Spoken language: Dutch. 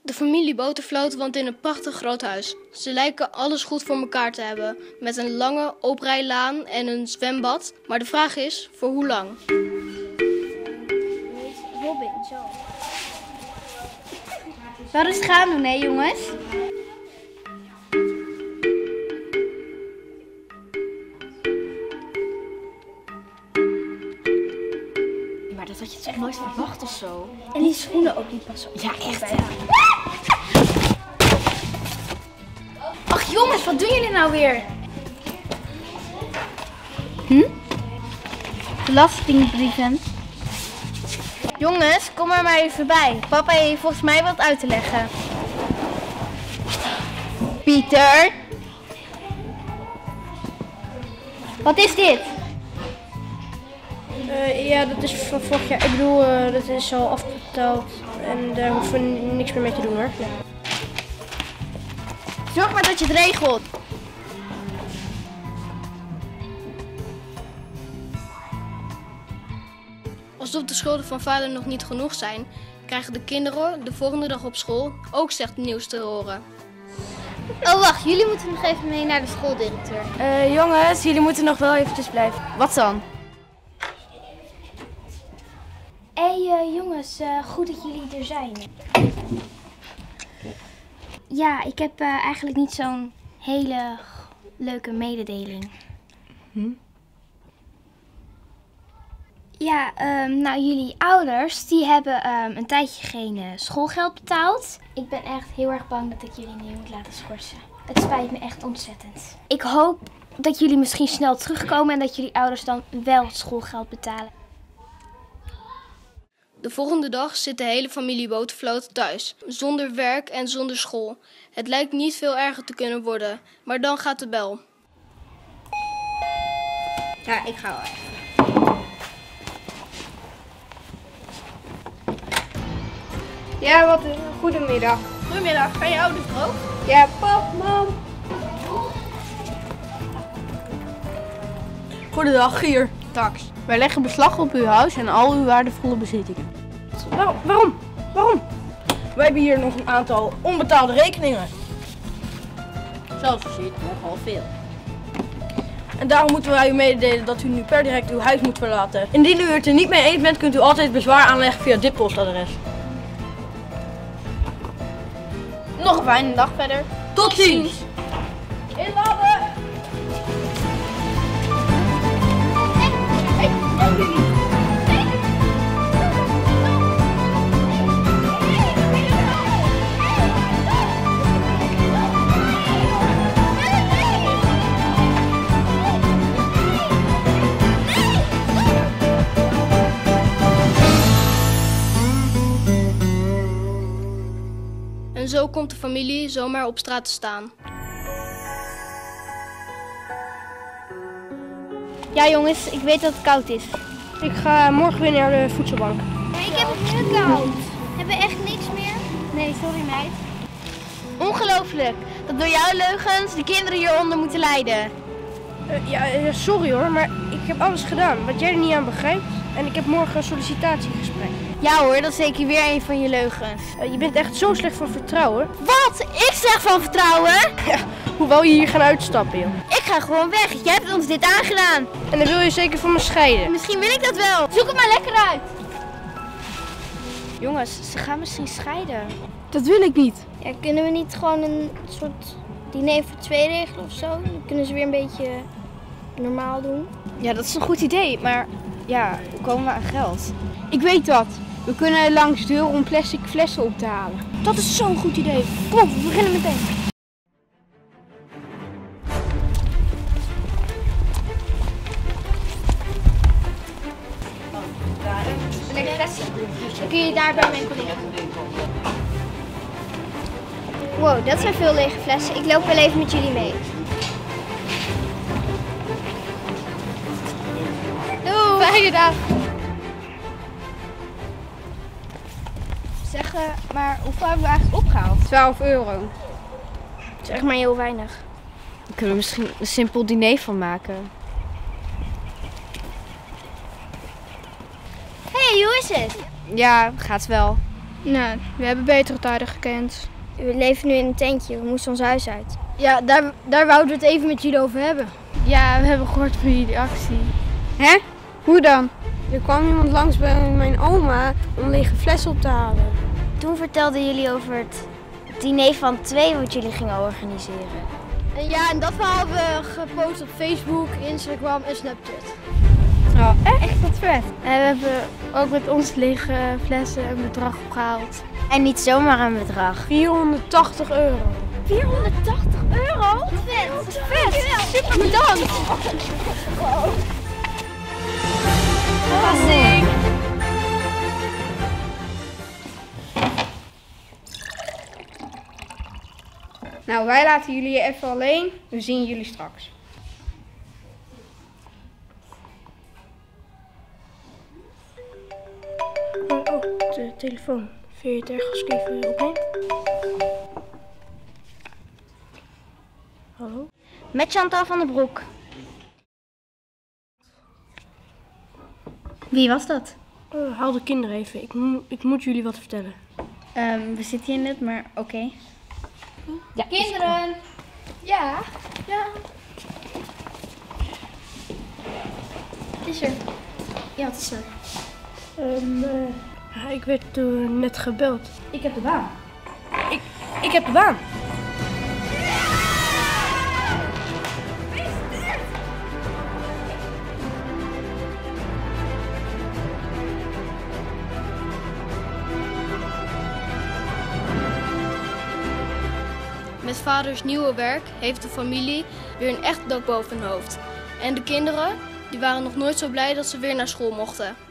De familie Botervloot woont in een prachtig groot huis. Ze lijken alles goed voor elkaar te hebben, met een lange oprijlaan en een zwembad. Maar de vraag is, voor hoe lang? Robin, zo. Wat is het gaan doen, hè jongens? Maar dat had je toch nooit verwacht of zo? En die schoenen ook niet passen. Ja, echt. Ach jongens, wat doen jullie nou weer? Belastingbrieven. Jongens, kom er maar even bij. Papa heeft volgens mij wat uit te leggen. Pieter? Wat is dit? Ja, dat is van vorig jaar. Ik bedoel, dat is al afbetaald. En daar hoeven we niks meer mee te doen hoor. Ja. Zorg maar dat je het regelt. Alsof de schulden van vader nog niet genoeg zijn, krijgen de kinderen de volgende dag op school ook slecht nieuws te horen. Oh wacht, jullie moeten nog even mee naar de schooldirecteur. Jongens, jullie moeten nog wel eventjes blijven. Wat dan? Hé jongens, goed dat jullie er zijn. Ja, ik heb eigenlijk niet zo'n hele leuke mededeling. Ja, nou jullie ouders die hebben een tijdje geen schoolgeld betaald. Ik ben echt heel erg bang dat ik jullie nu moet laten schorsen. Het spijt me echt ontzettend. Ik hoop dat jullie misschien snel terugkomen en dat jullie ouders dan wel het schoolgeld betalen. De volgende dag zit de hele familie Botervloot thuis, zonder werk en zonder school. Het lijkt niet veel erger te kunnen worden, maar dan gaat de bel. Ja, ik ga wel even. Ja, wat een goedemiddag. Goedemiddag, gaan je ouders er ook? Ja, pap, mam. Goedendag, Gier. Tax. Wij leggen beslag op uw huis en al uw waardevolle bezittingen. Waarom? Wij hebben hier nog een aantal onbetaalde rekeningen. Zoals u ziet, nogal veel. En daarom moeten wij u mededelen dat u nu per direct uw huis moet verlaten. Indien u het er niet mee eens bent, kunt u altijd bezwaar aanleggen via dit postadres. Nog een fijne dag verder. Tot ziens! Inladen! En zo komt de familie zomaar op straat te staan. Ja jongens, ik weet dat het koud is. Ik ga morgen weer naar de voedselbank. Ik heb het heel koud. Hebben we echt niks meer? Nee, sorry meid. Ongelooflijk dat door jouw leugens de kinderen hieronder moeten lijden. Ja, sorry hoor, maar ik heb alles gedaan wat jij er niet aan begrijpt. En ik heb morgen een sollicitatiegesprek. Ja hoor, dat is zeker weer een van je leugens. Je bent echt zo slecht van vertrouwen. Wat? Ik zeg van vertrouwen? Ja, hoe wou je hier gaan uitstappen, joh? Ik ga gewoon weg. Jij hebt ons dit aangedaan. En dan wil je zeker van me scheiden. Misschien wil ik dat wel. Zoek het maar lekker uit. Jongens, ze gaan misschien scheiden. Dat wil ik niet. Ja, kunnen we niet gewoon een soort diner voor twee regelen of zo? Dan kunnen ze weer een beetje normaal doen. Ja, dat is een goed idee, maar ja, hoe komen we aan geld? Ik weet wat. We kunnen langs de deur om plastic flessen op te halen. Dat is zo'n goed idee. Kom op, we beginnen meteen. Lege flessen. Dan kun je daar bij mijn collega. Wow, dat zijn veel lege flessen. Ik loop wel even met jullie mee. Doei! Fijne dag! Zeg, maar hoeveel hebben we eigenlijk opgehaald? €12. Dat is echt maar heel weinig. We kunnen er misschien een simpel diner van maken. Hey, hoe is het? Ja, gaat wel. Nou, we hebben betere tijden gekend. We leven nu in een tentje, we moesten ons huis uit. Ja, daar wouden we het even met jullie over hebben. Ja, we hebben gehoord van jullie actie. Hè? Hoe dan? Er kwam iemand langs bij mijn oma om lege flessen op te halen. Toen vertelden jullie over het diner van 2 wat jullie gingen organiseren. En ja, en dat verhaal hebben we gepost op Facebook, Instagram en Snapchat. Oh, echt? Wat vet. En we hebben ook met ons lege flessen een bedrag opgehaald. En niet zomaar een bedrag. 480 euro. 480 euro? Wat vet! Wat vet! Super bedankt! Verrassing! Nou, wij laten jullie even alleen. We zien jullie straks. Oh, de telefoon. Vind je het erg als ik even opneem? Hallo? Met Chantal van den Broek. Wie was dat? Haal de kinderen even. Ik moet jullie wat vertellen. We zitten hier net, maar oké. Ja. Kinderen! Ja? Ja. Wat is er? Ja, wat is er? Ik werd net gebeld. Ik heb de baan. Ik heb de baan. Met vaders nieuwe werk heeft de familie weer een echt dak boven hun hoofd. En de kinderen die waren nog nooit zo blij dat ze weer naar school mochten.